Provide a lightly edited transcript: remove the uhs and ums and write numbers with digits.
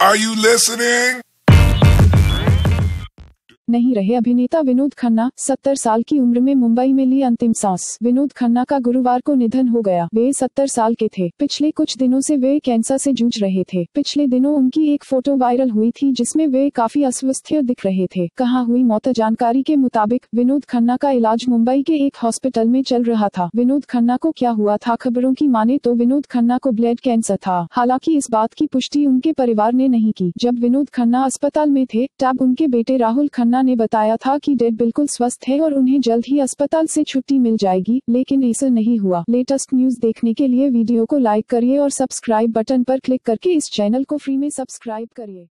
Are you listening? नहीं रहे अभिनेता विनोद खन्ना। 70 साल की उम्र में मुंबई में ली अंतिम सांस। विनोद खन्ना का गुरुवार को निधन हो गया। वे 70 साल के थे। पिछले कुछ दिनों से वे कैंसर से जूझ रहे थे। पिछले दिनों उनकी एक फोटो वायरल हुई थी जिसमें वे काफी अस्वस्थ दिख रहे थे। कहाँ हुई मौत? जानकारी के मुताबिक विनोद खन्ना का इलाज मुंबई के एक हॉस्पिटल में चल रहा था। विनोद खन्ना को क्या हुआ था? खबरों की माने तो विनोद खन्ना को ब्लड कैंसर था। हालांकि इस बात की पुष्टि उनके परिवार ने नहीं की। जब विनोद खन्ना अस्पताल में थे तब उनके बेटे राहुल खन्ना ने बताया था कि डैड बिल्कुल स्वस्थ है और उन्हें जल्द ही अस्पताल से छुट्टी मिल जाएगी, लेकिन ऐसा नहीं हुआ। लेटेस्ट न्यूज देखने के लिए वीडियो को लाइक करिए और सब्सक्राइब बटन पर क्लिक करके इस चैनल को फ्री में सब्सक्राइब करिए।